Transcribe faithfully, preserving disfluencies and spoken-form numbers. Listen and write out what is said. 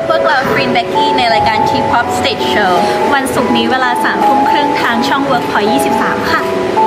พวกเราฟรีนเบกกี้ในรายการ T-pop Stage Show วันศุกร์นี้เวลาสามทุ่มครึ่งทางช่อง Workpoint ยี่สิบสามค่ะ